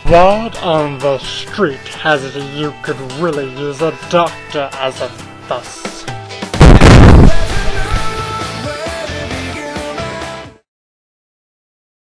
Word on the street has it you could really use a doctor as of thus.